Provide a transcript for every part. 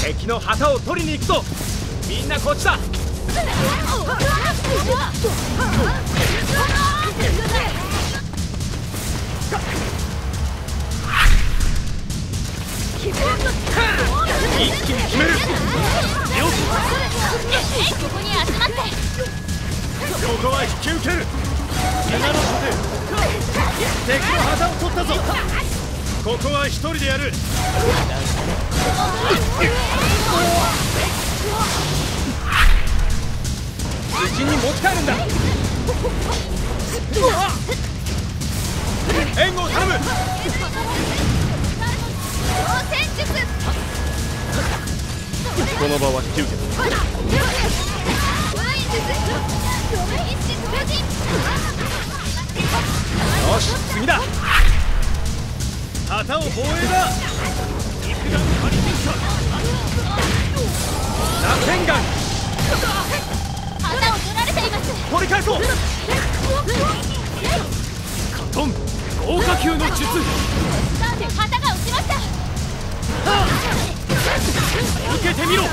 敵の旗を取りに行くぞ。みんなこっちだ。一気に決める。よし、 ここに集まって。 ここは引き受ける。皆の盾、敵の旗を取ったぞ。ここは一人でやる。無事に持ち帰るんだ。援護を頼む。この場は引き受けた。よし、次だ。旗を防衛だ。肉弾ハリケーンショット。螺旋丸。 旗を取られています。 取り返そう。カトン豪華級の術。 旗が落ちました。 受けてみろ。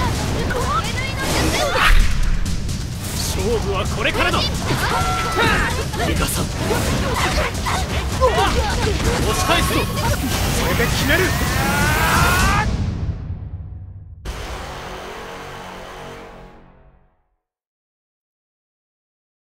勝負はこれからだ。ミカさん、押し返すぞ。それで決める。